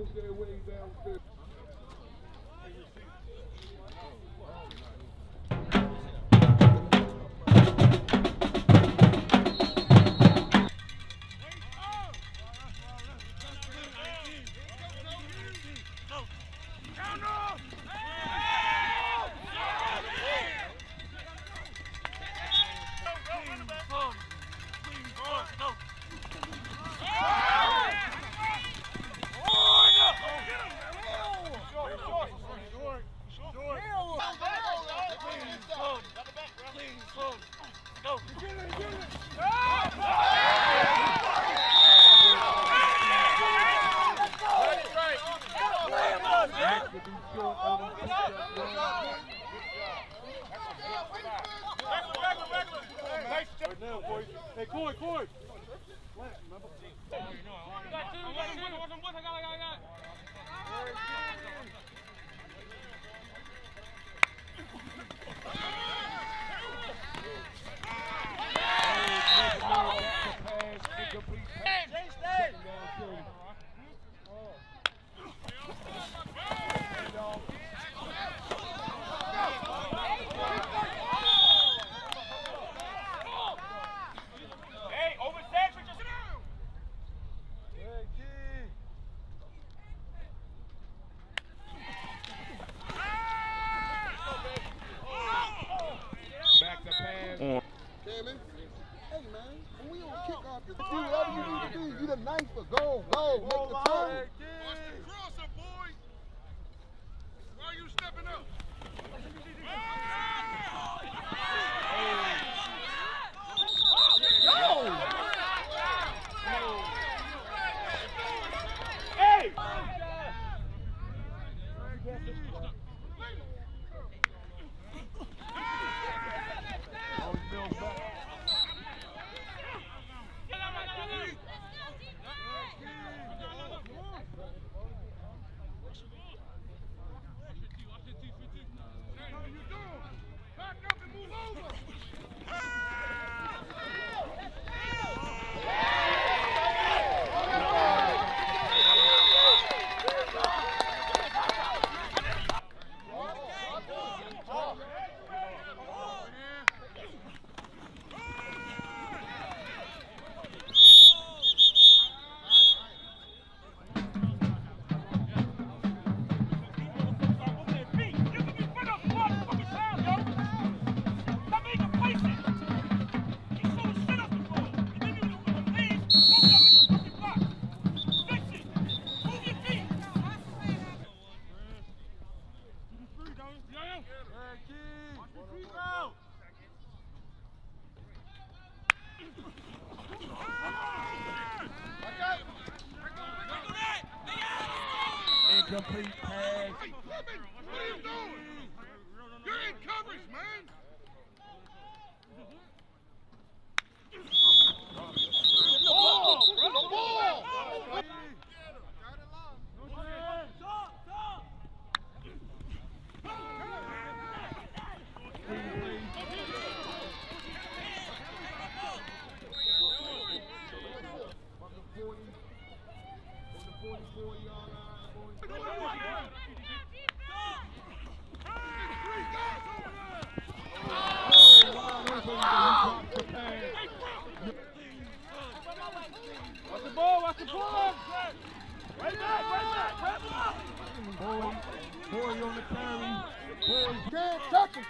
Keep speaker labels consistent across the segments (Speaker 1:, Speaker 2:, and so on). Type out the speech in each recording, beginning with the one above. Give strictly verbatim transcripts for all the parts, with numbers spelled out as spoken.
Speaker 1: close their way downfield. Hey, Coy, Coy!
Speaker 2: Incomplete pass.
Speaker 1: Hey, Fleming, what are you doing? You're in coverage, man. Ball, bro, ball.
Speaker 2: Watch the ball, watch the ball! Right back, right back, grab him up! Boy, boy on the carry. Boy,
Speaker 1: Can't touch him.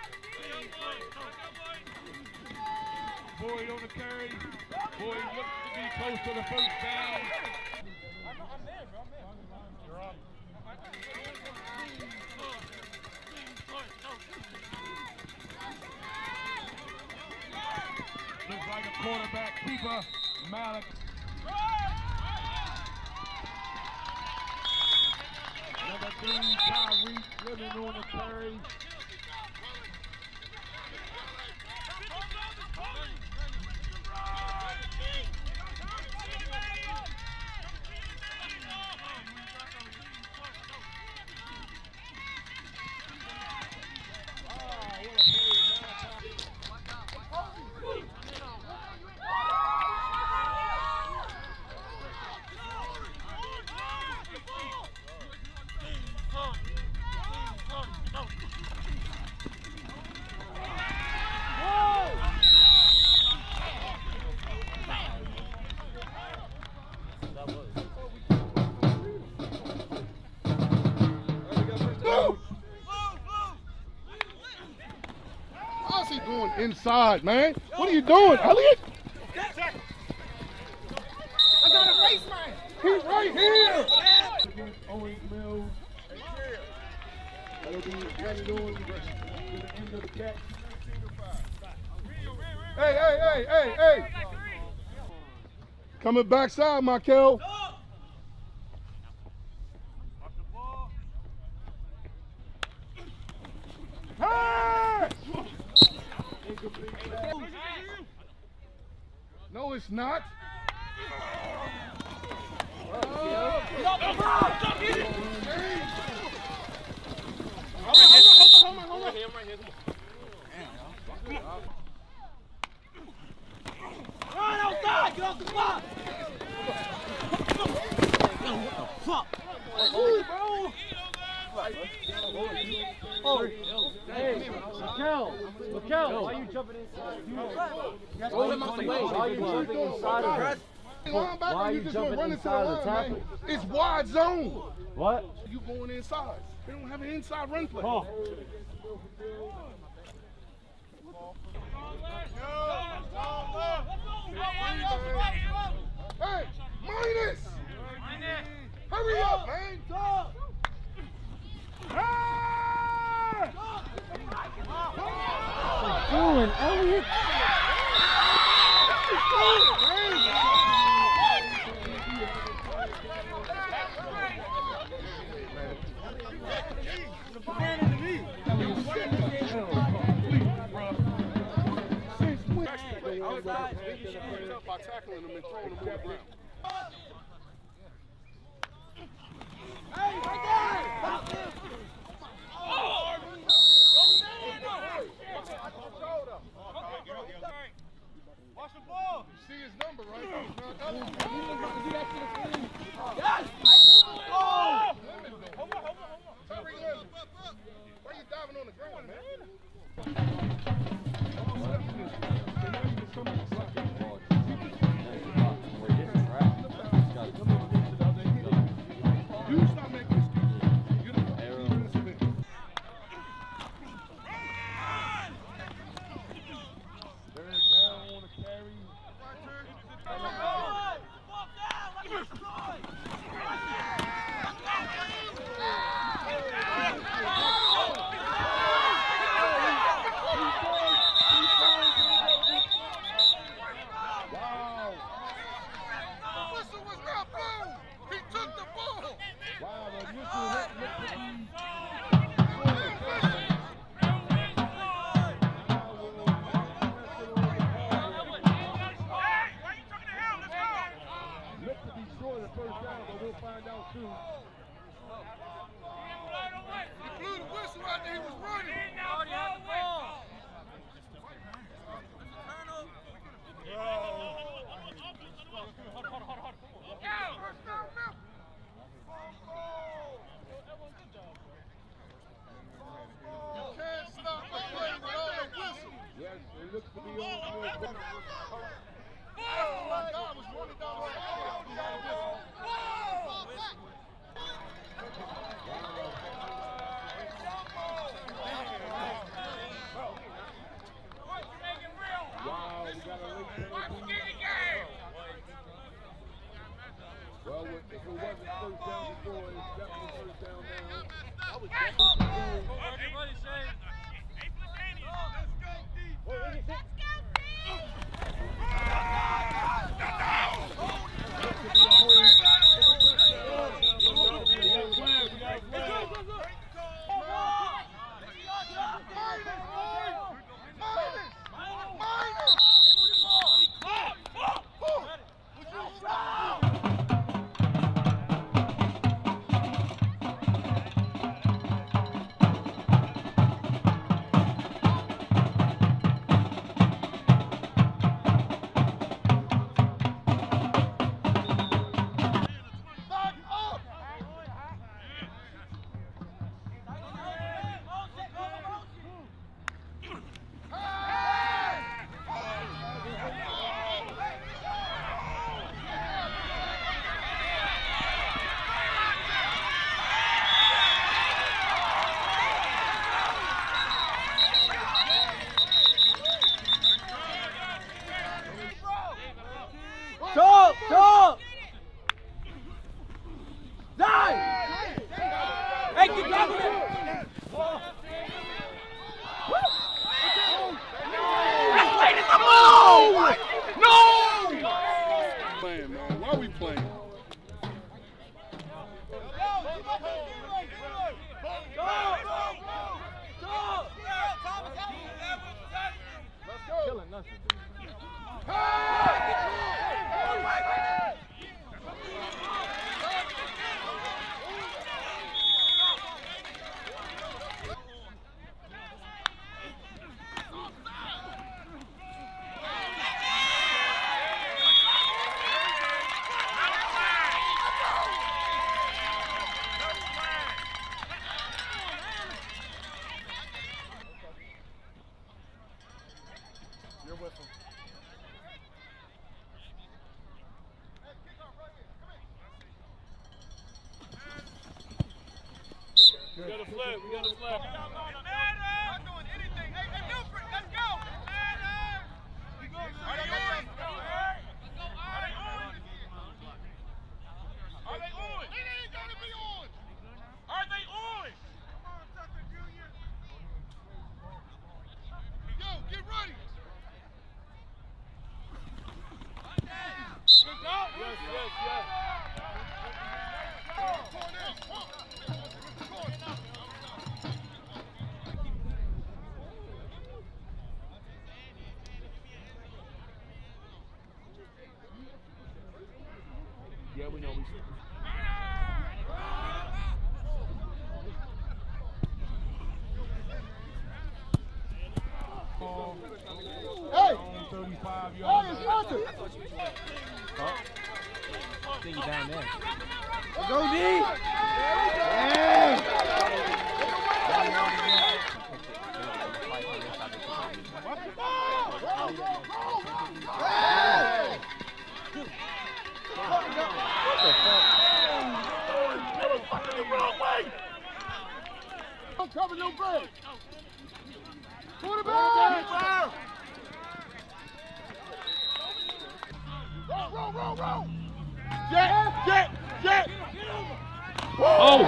Speaker 2: boy on the carry. Boy looks to be close to the first down.
Speaker 3: I'm there, bro. I'm there. You're up.
Speaker 2: Looks like a quarterback keeper, Malik. Number three, Tyreek, living on the carry.
Speaker 1: How's he going inside, man? What are you doing, Elliot?
Speaker 3: I got a race man.
Speaker 1: He's right here.
Speaker 2: Against Owings Mills. That'll be added on to the end of the catch.
Speaker 1: Hey, hey, hey, hey, hey. Coming backside, Michael. Hey! No, it's not.
Speaker 3: Run outside! Get off the block! Fuck! Oh, bro! Oh, hey, Mikel, Mikel, why are you jumping inside? Roll him out the way. Why are you jumping inside of it? Why are you jumping inside of the tackle?
Speaker 1: It's wide zone.
Speaker 3: What?
Speaker 1: You going inside. They don't have an inside run play.
Speaker 3: Oh.
Speaker 1: Hey, minus! Hurry up, man! Hey!
Speaker 3: What are you doing, Elliot?
Speaker 1: By tackling them and throwing them on the ground.
Speaker 3: Hey, right there! Oh! Watch the ball!
Speaker 1: You see his number, right?
Speaker 3: Yes! Oh!
Speaker 1: Hold on, hold on, hold on. Why are you diving on the ground, man? You stop making excuses. You're the
Speaker 2: Third down on the carry. Well, if it wasn't first down before, it's definitely first down now. I was definitely
Speaker 3: Everybody say, hey, let's go deep. Let's go deep.
Speaker 2: flag. We got a flag.
Speaker 1: Not doing anything. Hey, hey, Milford, let's go. Are they on? Are they on? Are they on? They ain't gonna be on. Are they on? Come on, Tucker Junior. Yo, get ready. Good job.
Speaker 2: Yes, yes, yes. Yeah, we know we should.
Speaker 1: Hey!
Speaker 2: thirty-five
Speaker 1: Hey, it's Walter!
Speaker 3: I think you down there.
Speaker 1: Go D!
Speaker 3: Hey!
Speaker 1: Watch the ball! Roll, roll, roll! Hey! What the fuck? That was fucking the wrong way! Don't cover no break! Quarterback! Roll, roll, roll, roll! Jet, jet, jet!
Speaker 2: Oh!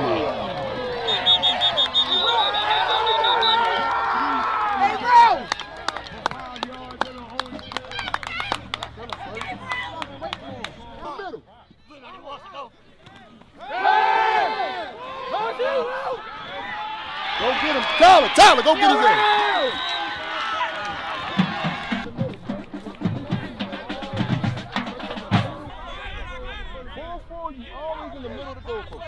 Speaker 1: Hey, roll!
Speaker 2: Five yards in the Owings.
Speaker 1: Middle.
Speaker 3: Hey!
Speaker 1: Go get him. Tyler, Tyler, go get his ass. Four, four, you always in the middle of the goalpost.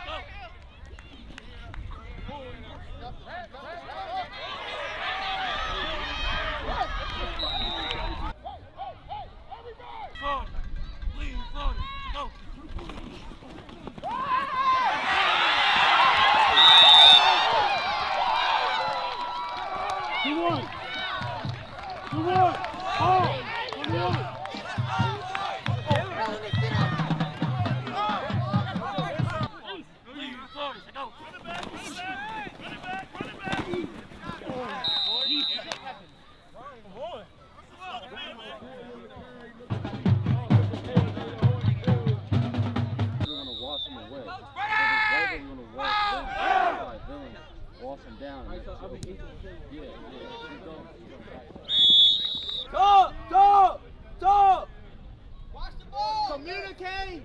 Speaker 3: Talk! Talk! Talk! Watch the ball! Communicate!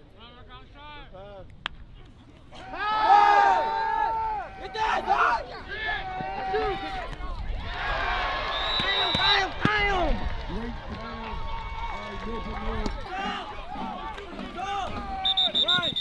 Speaker 3: Hey! Get that! Bam! Bam! Bam!
Speaker 2: Great pass by Milford.
Speaker 3: Right!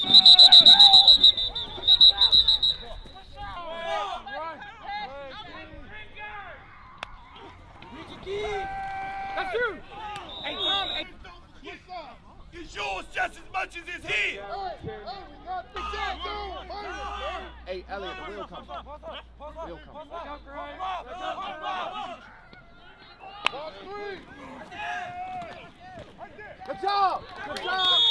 Speaker 3: That's true! Hey, Tom! Hey.
Speaker 1: It's yours just as much as it's his. Hey, hey, we got the jack, dude.
Speaker 3: Hey, Elliot, the wheel comes. Wheel comes.
Speaker 1: Ball three.
Speaker 3: Good job! Good job!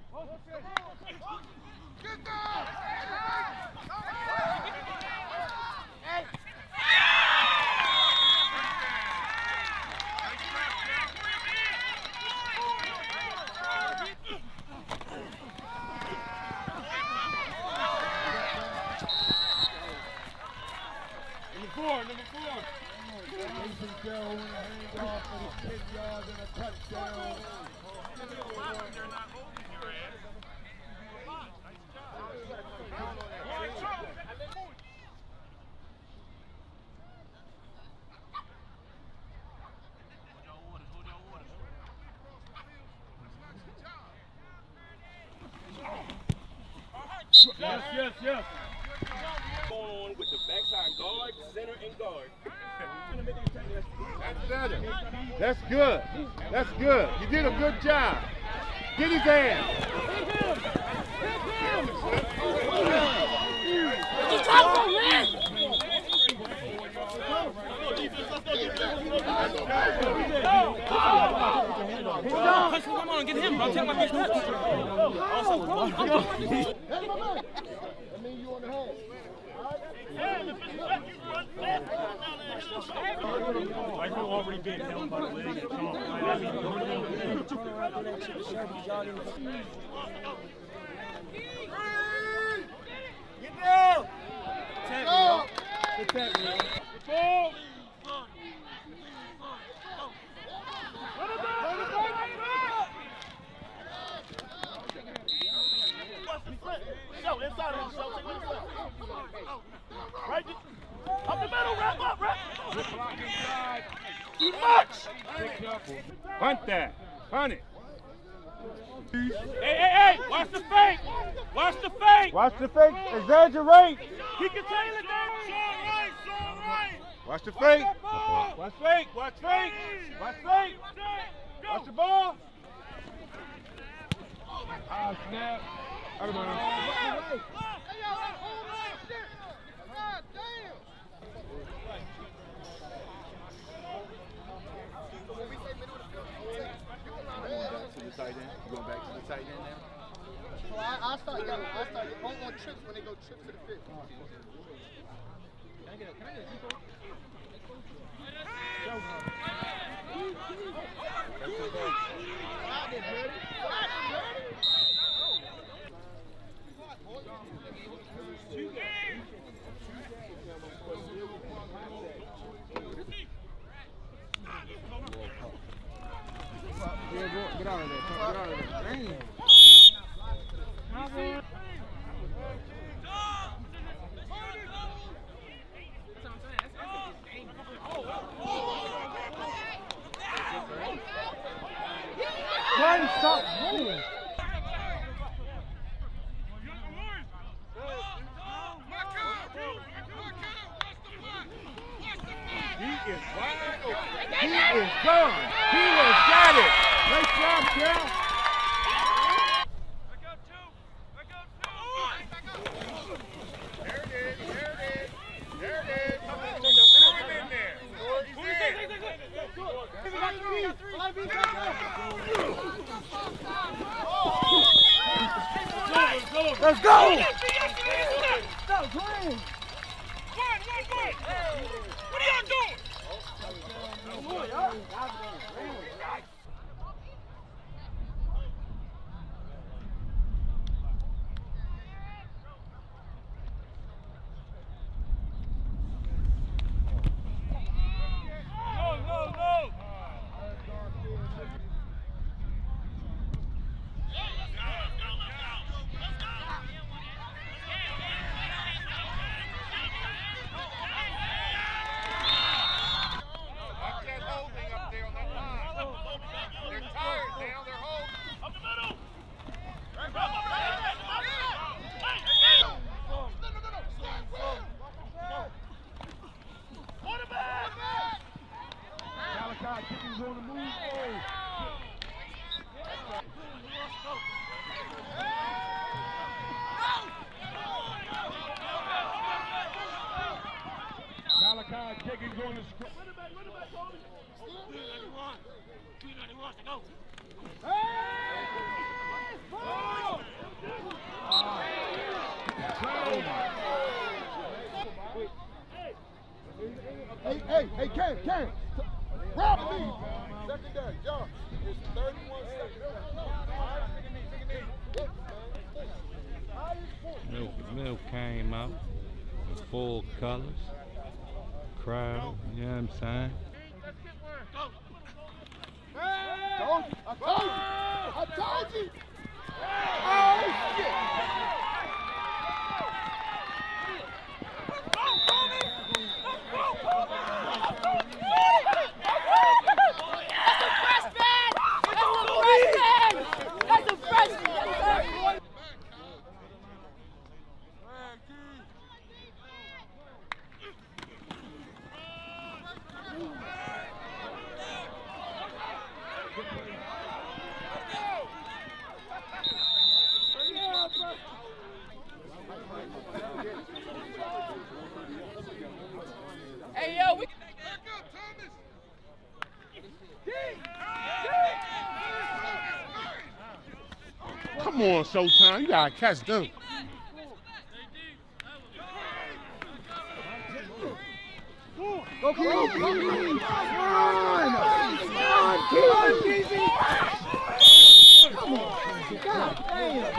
Speaker 1: Get down.
Speaker 3: Hey!
Speaker 2: Four, number four. Mason Carroll with a handoff for the ten yards and a touchdown. Yes, yes, yes.
Speaker 4: Going on with the backside guard, center, and guard.
Speaker 1: That's better. That's good. That's good. You did a good job. Get his ass.
Speaker 5: Just talk to man.
Speaker 4: Come on, get him. I'll take my first touch.
Speaker 1: Hey, my man. That means you on the head. All right?
Speaker 2: Like we're already being held by the league and Sean. I mean,
Speaker 1: Get down!
Speaker 2: Attack, man. Attack, man. Ball!
Speaker 1: Show, inside of him, show, take it inside. Right, up the middle, wrap up, wrap up. Too much!
Speaker 2: Hunt that. Hunt it. Hey, hey, hey! Watch the fake! Watch the fake!
Speaker 3: Watch the fake. Exaggerate.
Speaker 2: He can tail it down. Sean right, Sean right.
Speaker 3: Watch the fake.
Speaker 2: Watch fake. Watch fake. Watch fake. Watch the ball. Ah, snap. I don't know.
Speaker 1: Tight end. You going back to the tight end now?
Speaker 6: So I, I start yelling. I start on, on trips when they go trips to the fifth. Can I get a, can I get a deep
Speaker 3: Get out of there. Get out of there. Damn. Why you stop moving?
Speaker 2: He is wide open. He is gone. He has got it. Nice job, Cal. I got two. I got two. There it is. There it is. There it is. Throw him in there. He's in.
Speaker 3: Let's go!
Speaker 2: Stop playing. One, one, one. What are y'all doing?
Speaker 6: Hey, hey, hey, Ken, Ken. Rob me. Second down, John. It's thirty-one seconds.
Speaker 7: Milk, Milk came out in full colors, crowd, you know what I'm saying?
Speaker 6: Told you, I told you, I told you. Oh, shit.
Speaker 5: Hey, yo, we
Speaker 1: Come on, Showtime. You gotta catch them.
Speaker 2: Four.
Speaker 6: Go, Keezy! Run! Run, Keezy! Come on! God damn!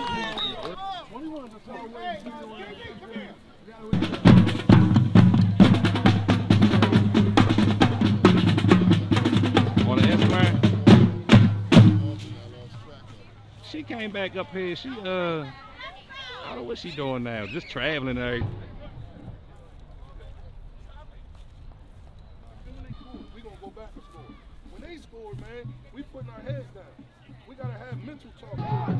Speaker 7: On the Instagram. She came back up here. She, uh, I don't know what she doing now. Just traveling there.
Speaker 1: We gonna go back and score. When they score, man, we putting our heads down. We gotta have mental talk.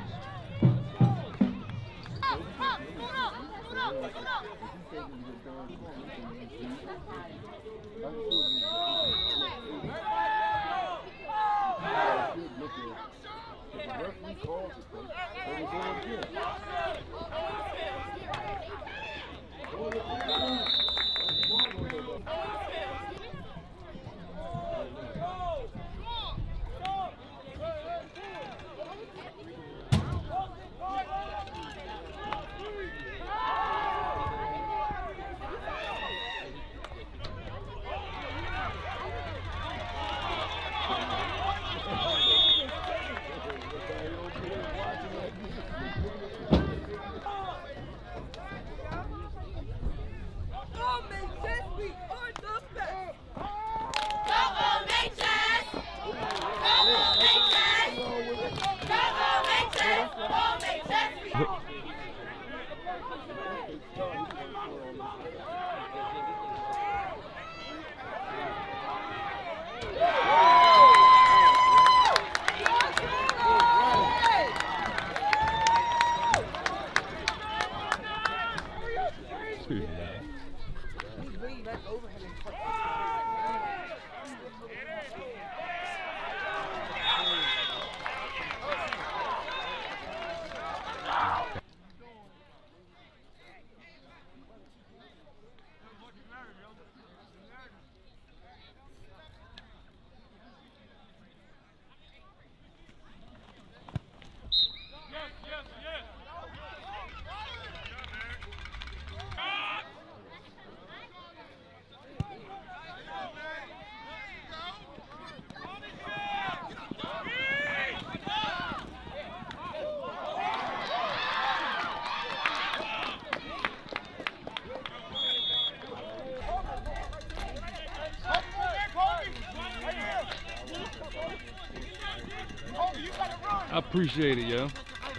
Speaker 7: I appreciate it, yo.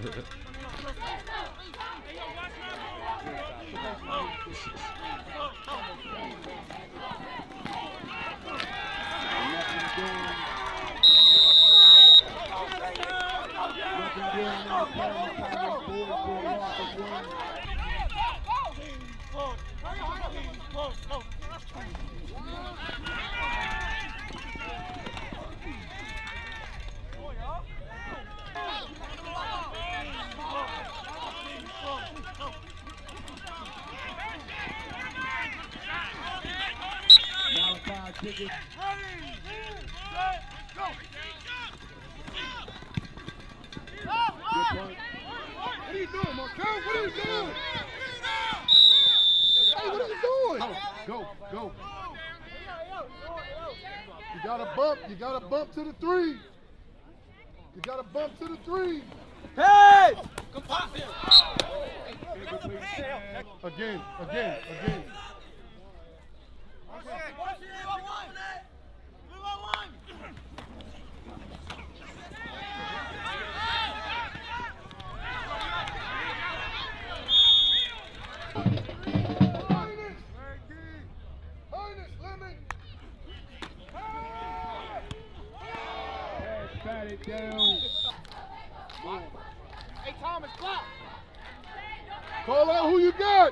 Speaker 6: What are you doing, Markel? What are you doing? Hey, what are you doing? Go, go. You got to bump. You got to bump to the three. You got to bump to the three.
Speaker 3: Hey!
Speaker 6: Again, again, again.
Speaker 2: Pat it down.
Speaker 5: Hey, Thomas, block.
Speaker 6: Call out who you got.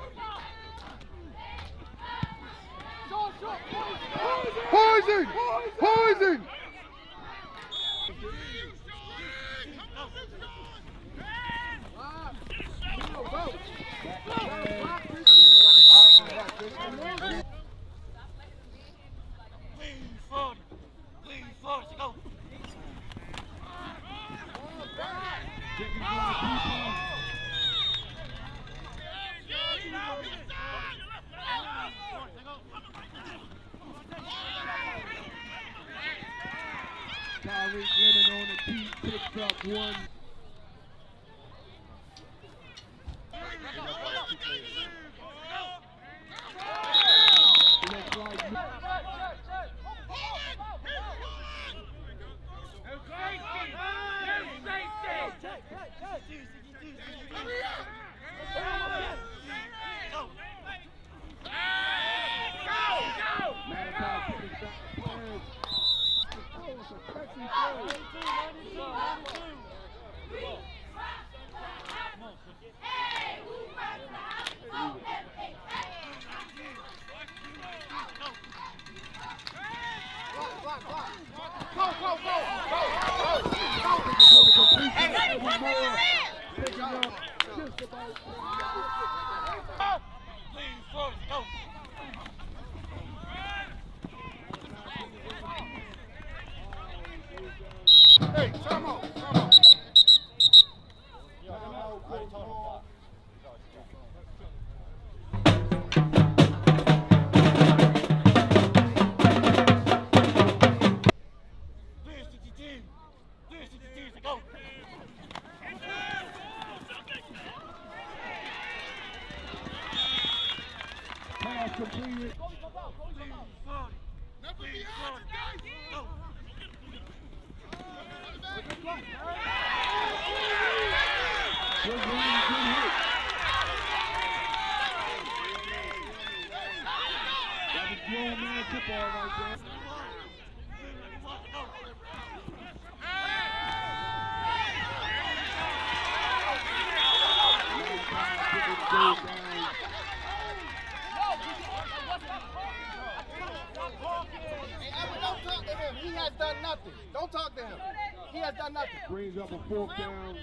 Speaker 6: Poison! Poison!
Speaker 2: Tyreek Lemon on the key, picks up one. Looks like
Speaker 6: Hey, come on, come on.
Speaker 2: pass completed. Good run, good hit. That was grown man football right there.
Speaker 6: Don't talk to him. He has done nothing. Don't talk to him. He has done nothing.
Speaker 2: Brings up a fourth down.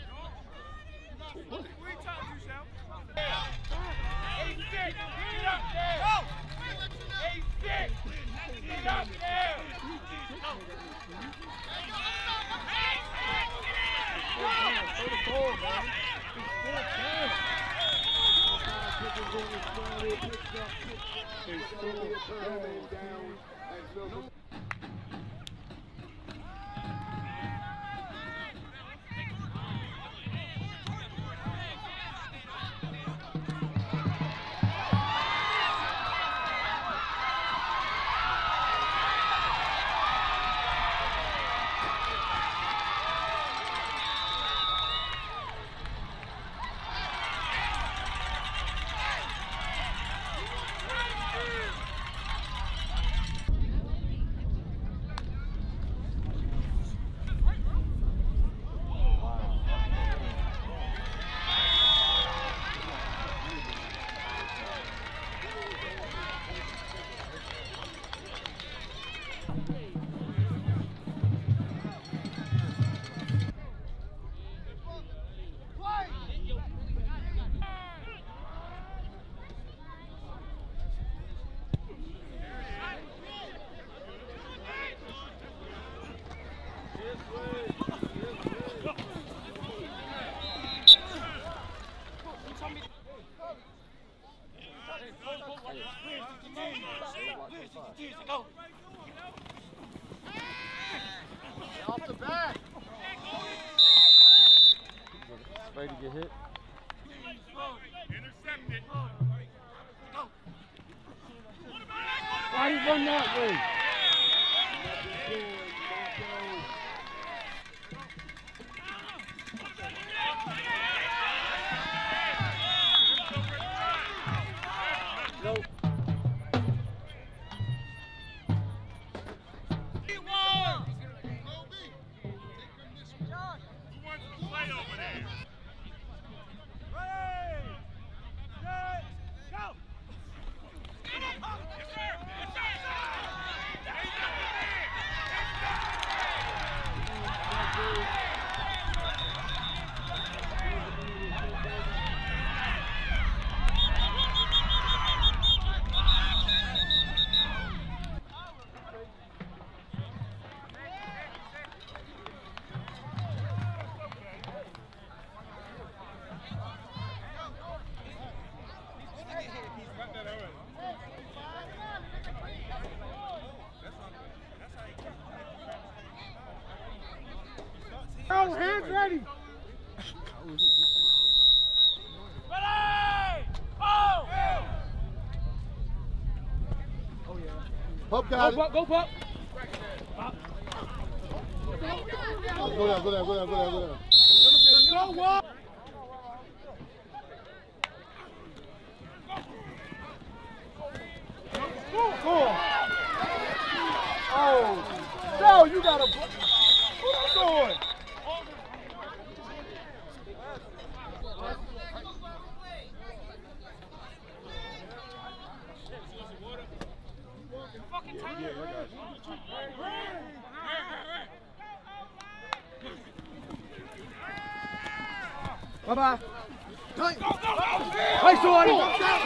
Speaker 6: Off the back.
Speaker 3: Ready to get hit?
Speaker 4: Intercepted.
Speaker 3: Why you run that way? Nope.
Speaker 2: Boys ready.
Speaker 6: Pup got
Speaker 2: Go,
Speaker 6: it.
Speaker 2: Pup, go, Pup.
Speaker 6: Go down, go down, go down, go down, go down.
Speaker 2: Let's go, Walt.
Speaker 6: Score. Oh, no, you got a. What you doing?
Speaker 3: Bye bye. Hey, Shorty.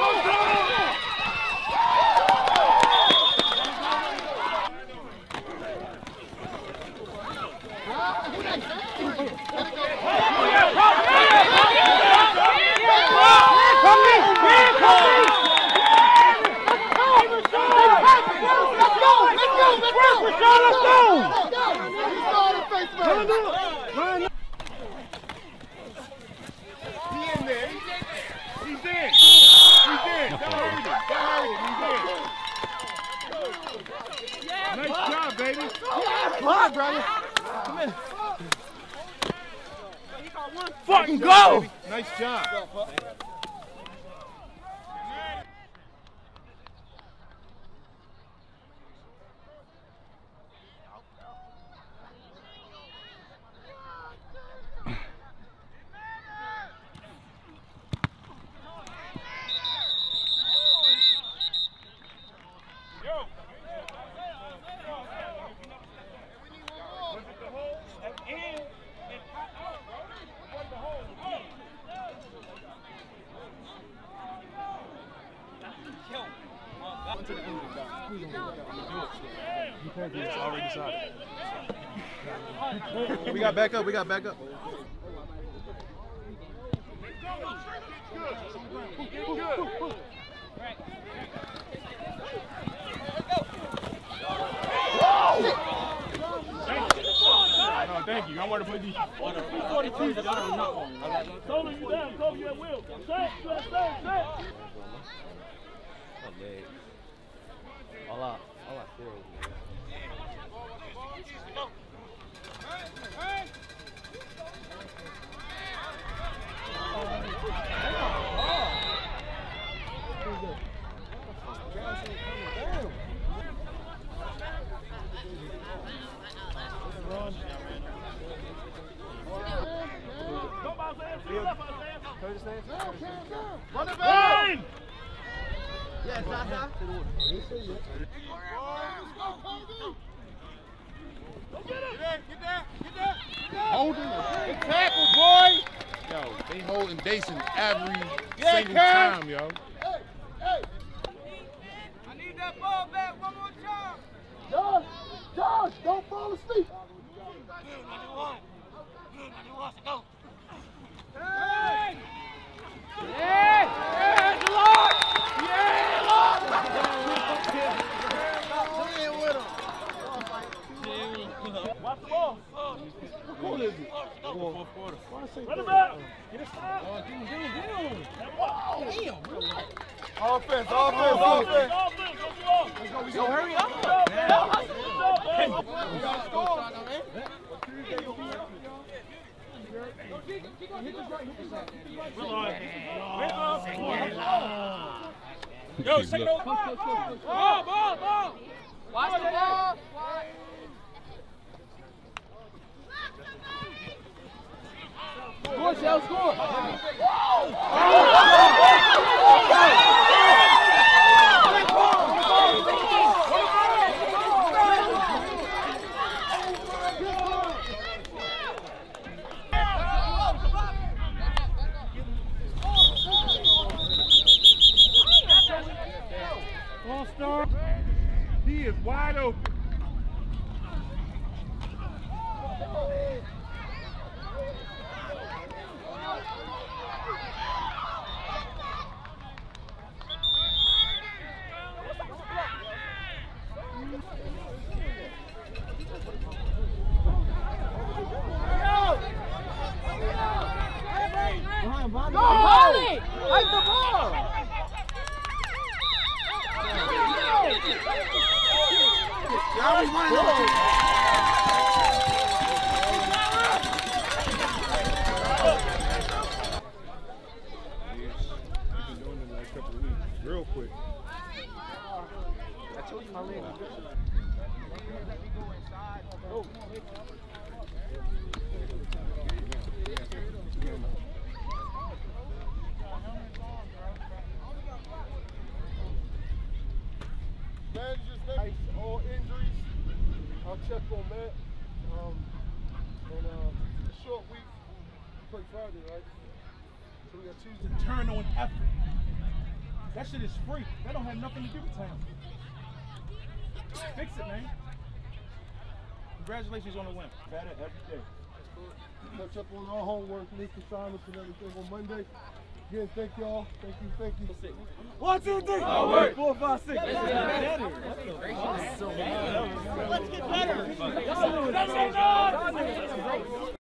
Speaker 2: Nice job, baby.
Speaker 3: Come on, brother. Come in.
Speaker 2: Fucking
Speaker 3: go.
Speaker 2: Nice job.
Speaker 1: It's already decided. We got back up. We got back up.
Speaker 2: No, thank you. I want to put these forty-two down. Solo, you down. Solo, you at will. Set, set, set, set.
Speaker 3: All out. All out.
Speaker 6: Run it back!
Speaker 3: Yes, Zaza.
Speaker 6: Hold him. Good tackle, boy.
Speaker 2: Yo, they holding Dason every
Speaker 6: Yeah,
Speaker 2: single
Speaker 6: Cam.
Speaker 2: time, yo.
Speaker 6: Hey, hey.
Speaker 5: I need that ball back one more time.
Speaker 6: Josh, Josh, don't fall asleep.
Speaker 5: Hey! Yeah! Yeah, Lord! Yeah, Lord!
Speaker 2: Watch the ball.
Speaker 6: Who is it?
Speaker 2: Run it back.
Speaker 6: Get it stop. Offense, offense, offense.
Speaker 2: Yo, hurry up.
Speaker 4: Yo, take it over.
Speaker 5: Ball, ball, ball! Watch the ball!
Speaker 3: Score, Shell, score.
Speaker 2: All-star. He is wide open.
Speaker 6: Now we want to
Speaker 1: real quick.
Speaker 3: I told you my leg was good. Oh.
Speaker 6: Man, just nice. All injuries. I'll check on that. Um, and uh, a short week. Play Friday, right? So we got Tuesday.
Speaker 2: Turn on effort. That shit is free. That don't have nothing to do with time. Fix it, man. Congratulations on the win. Better every day.
Speaker 6: Catch up on our homework, list assignments and everything on Monday. Again, thank y'all. Thank you, thank you.
Speaker 2: One, two, three.
Speaker 3: Homework.
Speaker 2: Four, five, six.
Speaker 3: Let's get better.
Speaker 2: Let's get better.